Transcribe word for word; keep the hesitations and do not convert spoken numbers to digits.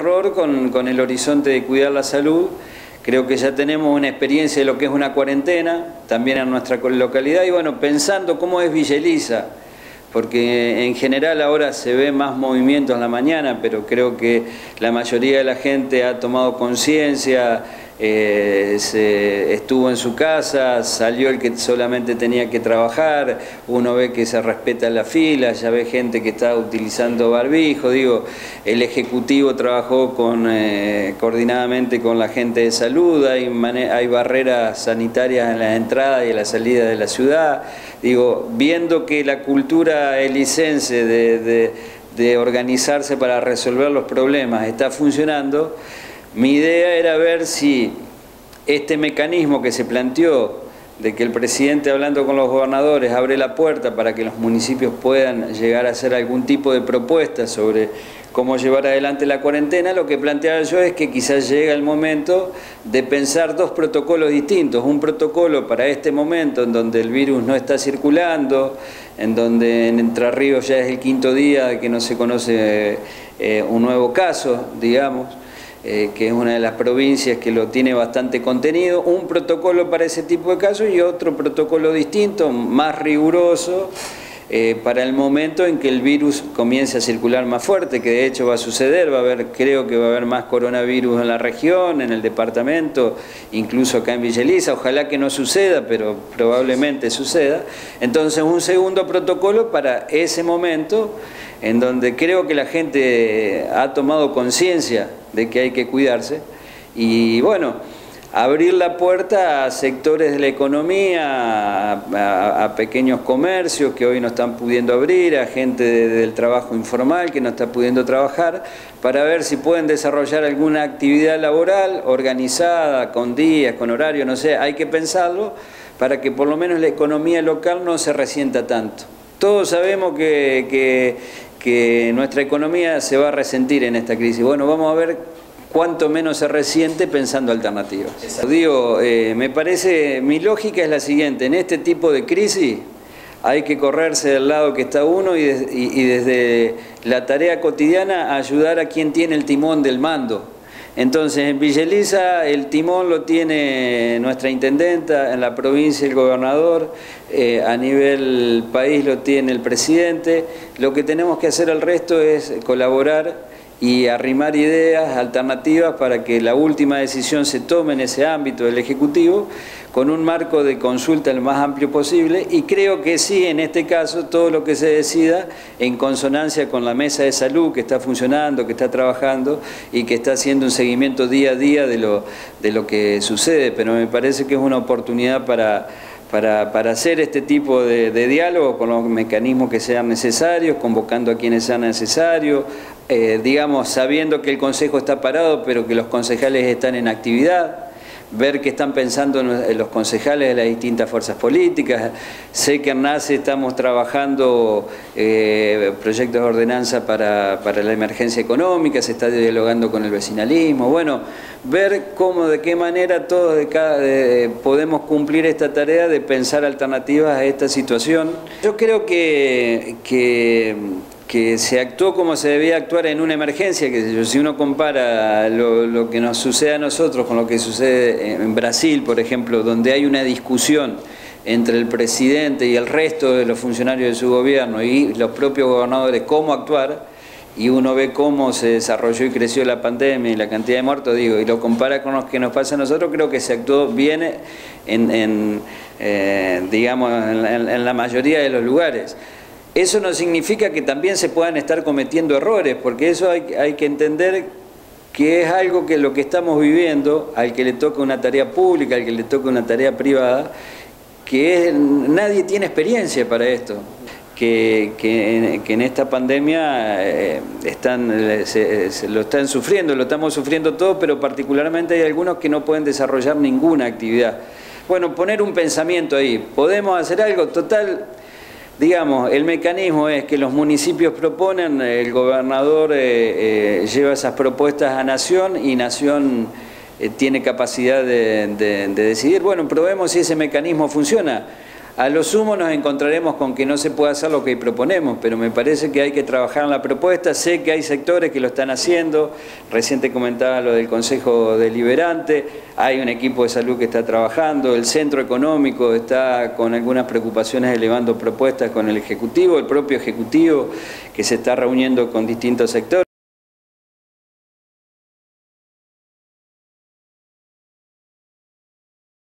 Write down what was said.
terror con, con el horizonte de cuidar la salud. Creo que ya tenemos una experiencia de lo que es una cuarentena, también en nuestra localidad, y bueno, pensando cómo es Villa Elisa, porque en general ahora se ve más movimiento en la mañana, pero creo que la mayoría de la gente ha tomado conciencia, eh, se estuvo en su casa, salió el que solamente tenía que trabajar, uno ve que se respeta la fila, ya ve gente que está utilizando barbijo, digo, el Ejecutivo trabajó con, eh, coordinadamente con la gente de salud, hay, hay barreras sanitarias en la entrada y en la salida de la ciudad, digo, viendo que la cultura elicense de, de, de organizarse para resolver los problemas está funcionando. Mi idea era ver si este mecanismo que se planteó de que el presidente, hablando con los gobernadores, abre la puerta para que los municipios puedan llegar a hacer algún tipo de propuesta sobre cómo llevar adelante la cuarentena, lo que planteaba yo es que quizás llega el momento de pensar dos protocolos distintos, un protocolo para este momento en donde el virus no está circulando, en donde en Entre Ríos ya es el quinto día de que no se conoce eh, un nuevo caso, digamos, Eh, que es una de las provincias que lo tiene bastante contenido, un protocolo para ese tipo de casos y otro protocolo distinto, más riguroso, eh, para el momento en que el virus comience a circular más fuerte, que de hecho va a suceder, va a haber, creo que va a haber más coronavirus en la región, en el departamento, incluso acá en Villa Elisa, ojalá que no suceda, pero probablemente suceda. Entonces un segundo protocolo para ese momento, en donde creo que la gente ha tomado conciencia de que hay que cuidarse y bueno, abrir la puerta a sectores de la economía, a, a, a pequeños comercios que hoy no están pudiendo abrir, a gente de, del trabajo informal que no está pudiendo trabajar, para ver si pueden desarrollar alguna actividad laboral organizada, con días, con horario, no sé, hay que pensarlo para que por lo menos la economía local no se resienta tanto. Todos sabemos que, que, que nuestra economía se va a resentir en esta crisis. Bueno, vamos a ver cuánto menos se resiente pensando alternativas. Digo, eh, me parece, mi lógica es la siguiente, en este tipo de crisis hay que correrse del lado que está uno y, de, y, y desde la tarea cotidiana ayudar a quien tiene el timón del mando. Entonces en Villa Elisa el timón lo tiene nuestra intendenta, en la provincia el gobernador, eh, a nivel país lo tiene el presidente. Lo que tenemos que hacer el resto es colaborar y arrimar ideas alternativas para que la última decisión se tome en ese ámbito del Ejecutivo con un marco de consulta el más amplio posible, y creo que sí, en este caso, todo lo que se decida en consonancia con la mesa de salud que está funcionando, que está trabajando y que está haciendo un seguimiento día a día de lo, de lo que sucede, pero me parece que es una oportunidad para... Para, para hacer este tipo de, de diálogo con los mecanismos que sean necesarios, convocando a quienes sean necesarios, eh, digamos, sabiendo que el Consejo está parado, pero que los concejales están en actividad, ver qué están pensando los concejales de las distintas fuerzas políticas. Sé que en NACE estamos trabajando eh, proyectos de ordenanza para, para la emergencia económica, se está dialogando con el vecinalismo. Bueno, ver cómo, de qué manera todos de cada, de, podemos cumplir esta tarea de pensar alternativas a esta situación. Yo creo que... que que se actuó como se debía actuar en una emergencia, que si uno compara lo, lo que nos sucede a nosotros con lo que sucede en Brasil, por ejemplo, donde hay una discusión entre el presidente y el resto de los funcionarios de su gobierno y los propios gobernadores cómo actuar, y uno ve cómo se desarrolló y creció la pandemia y la cantidad de muertos, digo, y lo compara con lo que nos pasa a nosotros, creo que se actuó bien en, en eh, digamos, en, en, en la mayoría de los lugares. Eso no significa que también se puedan estar cometiendo errores, porque eso hay, hay que entender que es algo que lo que estamos viviendo, al que le toca una tarea pública, al que le toca una tarea privada, que es, nadie tiene experiencia para esto, que, que, que en esta pandemia eh, están, se, se lo están sufriendo, lo estamos sufriendo todos, pero particularmente hay algunos que no pueden desarrollar ninguna actividad. Bueno, poner un pensamiento ahí, ¿podemos hacer algo? Total... Digamos, el mecanismo es que los municipios proponen, el gobernador eh, eh, lleva esas propuestas a Nación y Nación eh, tiene capacidad de, de, de decidir. Bueno, probemos si ese mecanismo funciona. A lo sumo nos encontraremos con que no se puede hacer lo que proponemos, pero me parece que hay que trabajar en la propuesta. Sé que hay sectores que lo están haciendo, recién te comentaba lo del Consejo Deliberante, hay un equipo de salud que está trabajando, el Centro Económico está con algunas preocupaciones elevando propuestas con el Ejecutivo, el propio Ejecutivo que se está reuniendo con distintos sectores.